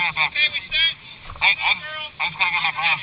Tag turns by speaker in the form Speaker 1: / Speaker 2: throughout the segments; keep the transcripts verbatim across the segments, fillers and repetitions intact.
Speaker 1: right back.
Speaker 2: Okay, we set?
Speaker 1: Hey, I, I just gotta get my glass.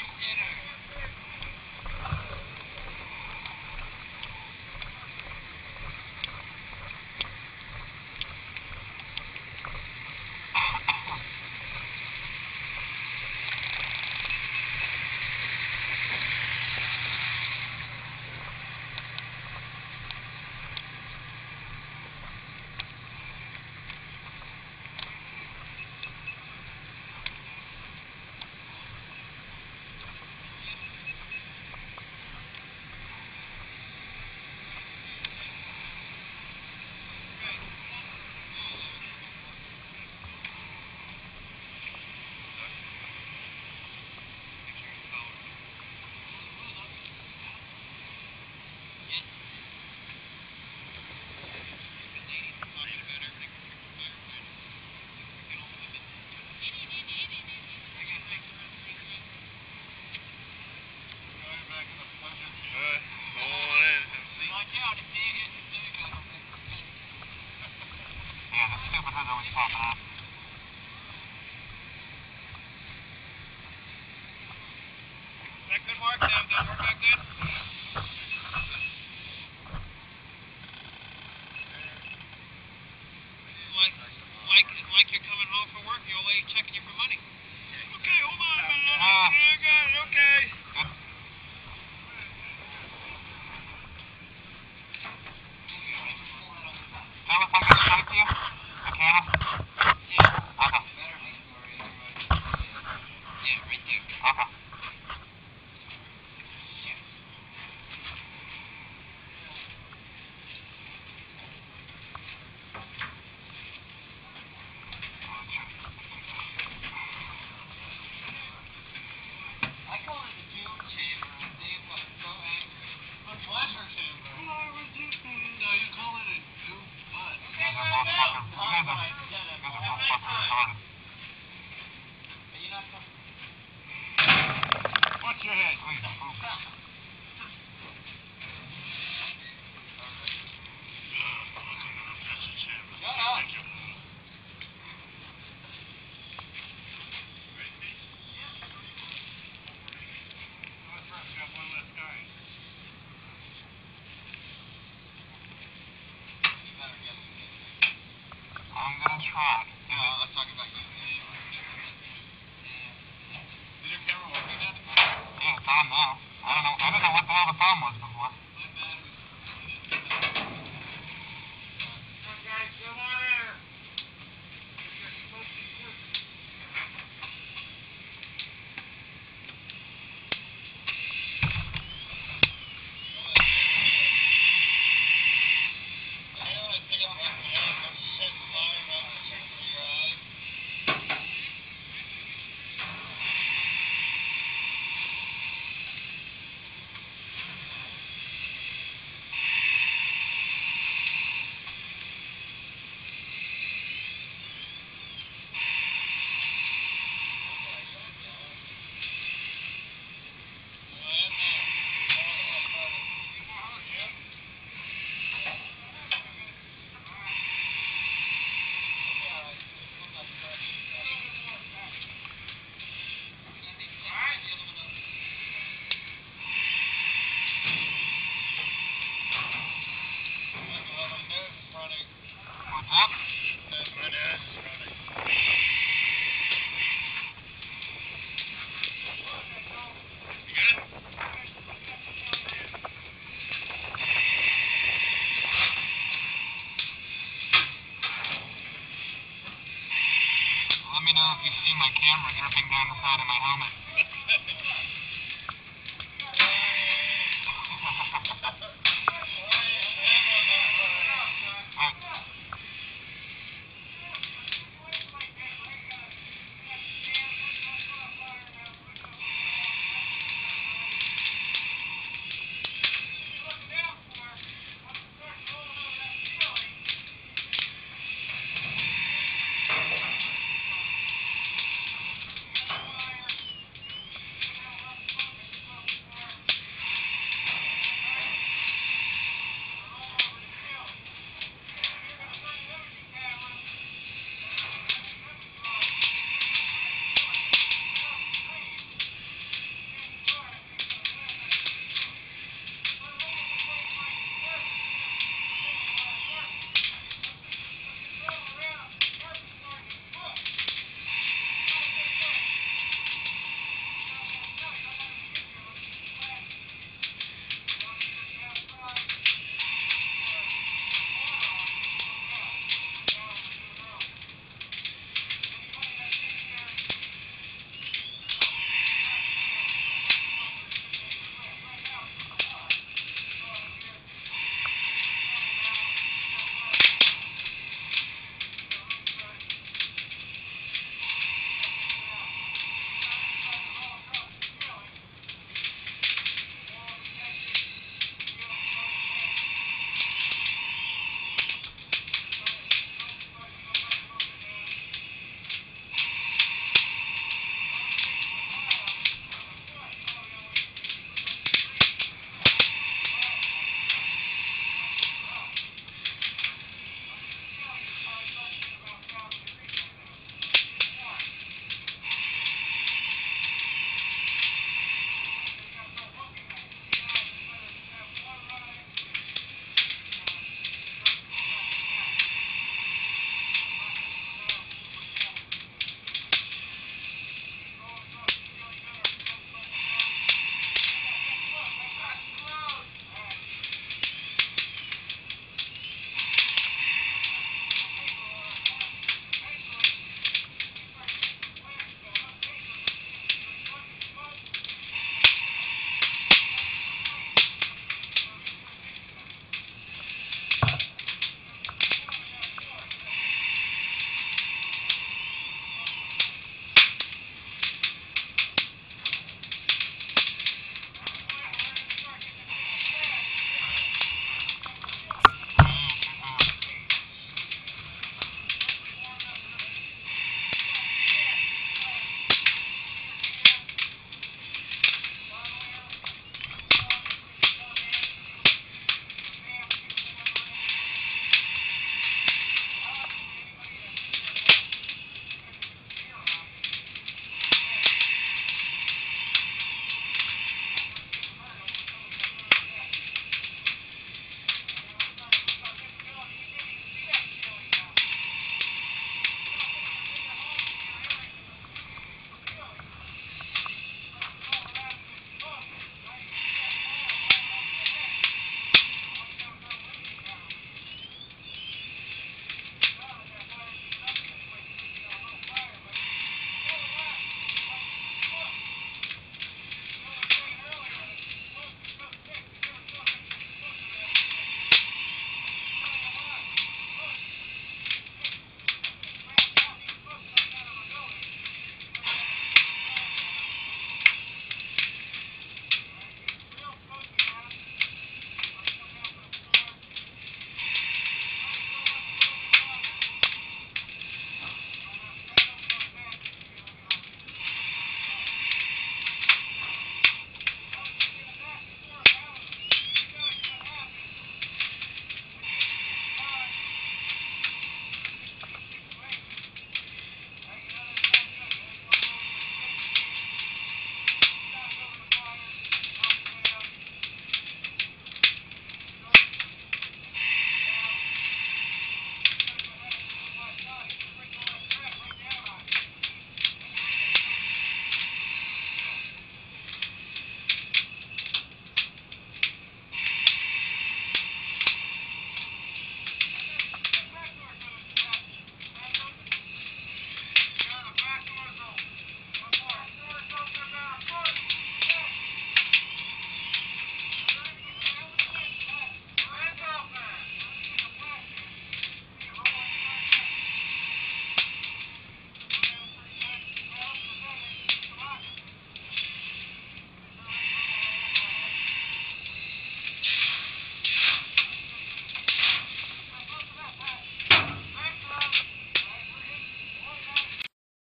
Speaker 1: Yeah, the stupid hood's always popping up.
Speaker 2: Is that good, Mark? Does that work out good? Like, like, like you're coming home from work, the old lady checking you for money. Okay, hold on a minute.
Speaker 1: Uh,
Speaker 2: I got it, okay.
Speaker 1: Does that look like it's straight to you? The camera?
Speaker 2: Yeah.
Speaker 1: Okay.
Speaker 2: Yeah, right there.
Speaker 1: Okay.
Speaker 2: I call it a doom chamber, and Dave got so angry. A pleasure chamber. Why would you do that? No, you call it a doom butt.
Speaker 1: You guys are both fucking, you guys are, you guys are both fucking retarded.
Speaker 2: Are you not coming?
Speaker 1: Watch your head, please. Move.
Speaker 2: Shut up.
Speaker 1: I'm gonna try.
Speaker 2: No, I'm talking about you. Is your camera working now?
Speaker 1: Yeah, it's on now. I don't know. I don't know what the hell the problem was before.
Speaker 2: My battery's... Okay, come on here. You're supposed to be working.
Speaker 1: What's up? Let me know if you see my camera dripping down the side of my helmet.